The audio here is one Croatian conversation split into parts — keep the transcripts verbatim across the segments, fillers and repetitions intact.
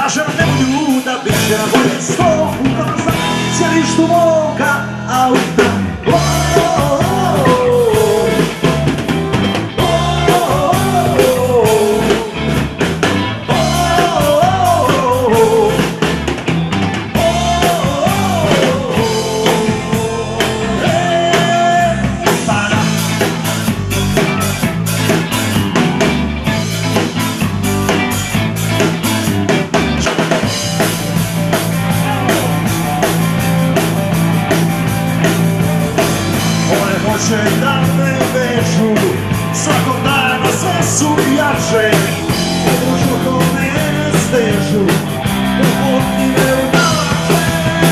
kaže nam nemoj ljuda, bit će na bolje sto puta nazad, sjediš tu moga auta. Hoće da me vežu, svakog dana sve su jače, možu ko mene stežu, uputni me u nalače.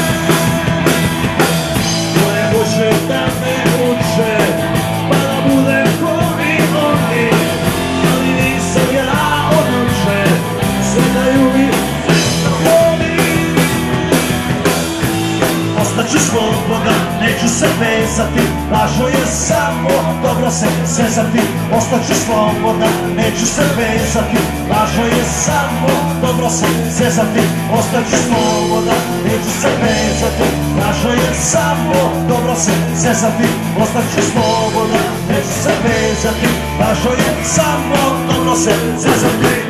Moje hoće da me uče, pa da budem ko i oni, ali nisam ja od noće, sve daju mi nešto voli. Ostaću slobodan, neću se vezati, važno je samo dobro se sezati. Ostaću slobodan, neću se vezati, važno je samo dobro se sezati. Ostaću slobodan, neću se vezati, važno je samo dobro se sezati. Ostaću slobodan, neću se vezati, važno je samo dobro se sezati.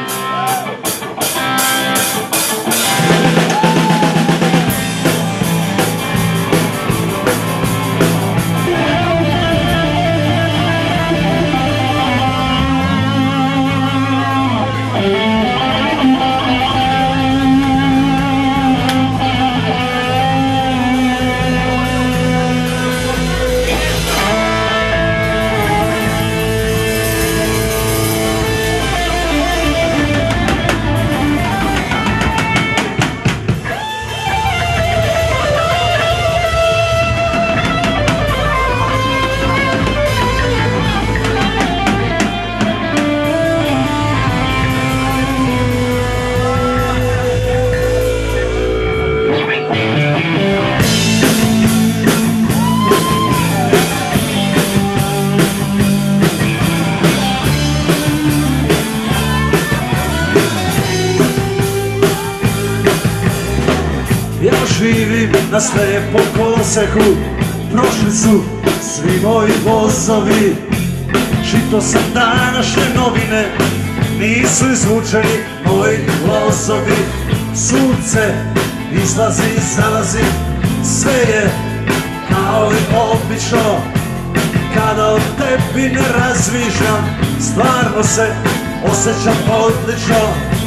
Živim na slepom koloseku, prošli su svi moji vozovi. Čito sam današnje novine, nisu izvučeni moji lozovi. Sunce izlazi i zalazi, sve je kao i obično. Kada o tebi ne razmišljam, stvarno se osjećam odlično.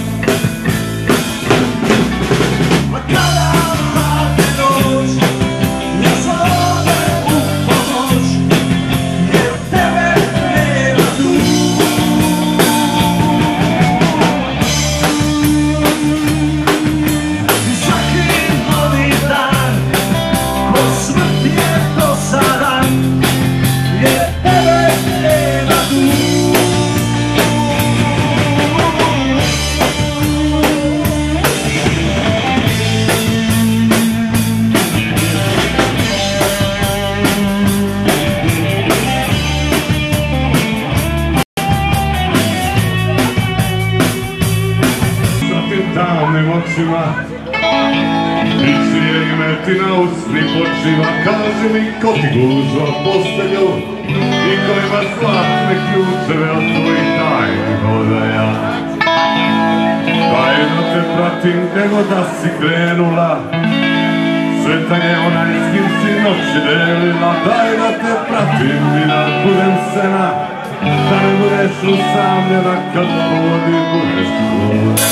Tamnim očima i cijeli meti na usni počiva. Kaži mi ko ti gužva postelju i ko ima zlatne ključeve od tvojih tajnih odaja. Tajno te pratim gdje god da si krenula, sretan je onaj s kim si noći delila. Daj da te pratim i da budem sena, da ne budeš usamljena kad vodi budeš čula.